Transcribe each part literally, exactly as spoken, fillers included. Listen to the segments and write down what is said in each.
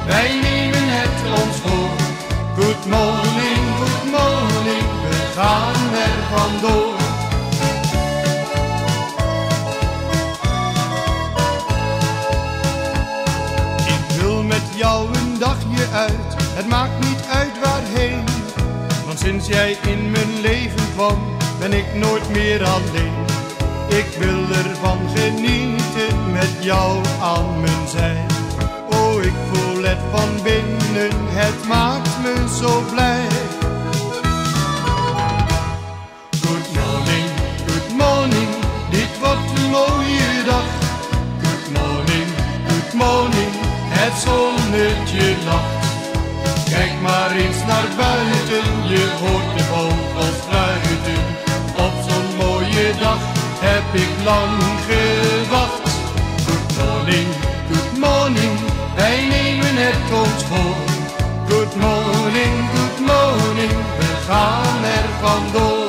wij nemen het ons voor. Good morning, good morning, we gaan er vandoor. Ik wil met jou een dagje uit, het maakt niet uit waarheen. Want sinds jij in mijn leven kwam, ben ik nooit meer alleen. Ik wil ervan genieten met jou aan mijn zij. Oh, ik voel het van binnen, het maakt me zo blij. Good morning, good morning, dit wordt een mooie dag. Good morning, good morning, het zonnetje lacht. Kijk maar eens naar buiten, je hoort de vogels fluiten. Op zo'n mooie dag heb ik lang gewacht. Good morning, good morning, wij nemen het ons voor. Good morning, good morning, we gaan er vandoor.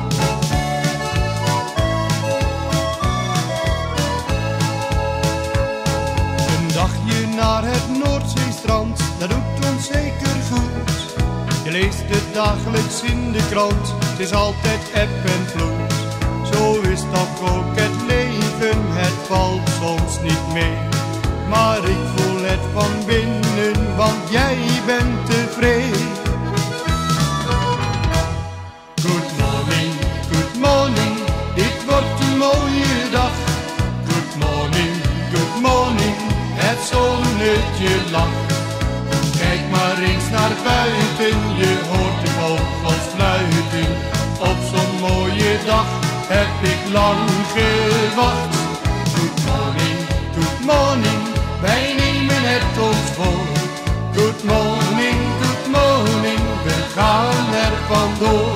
Een dagje naar het Noordzeestrand, dat doet ons zeker goed. Je leest het dagelijks in de krant, het is altijd eb en vloed. Zo is toch ook het leven, het valt soms niet mee. Maar ik voel het van binnen, want jij bent tevreden. Good morning, good morning, dit wordt een mooie dag. Good morning, good morning, het zonnetje lacht. Kijk maar eens naar buiten, je hoort de vogels fluiten. Op zo'n mooie dag heb ik lang gewacht. Good morning, good morning, wij nemen het ons voor. Good morning, good morning, we gaan er vandoor.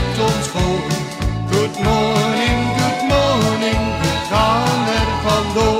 Good morning, good morning, we gaan er vandoor.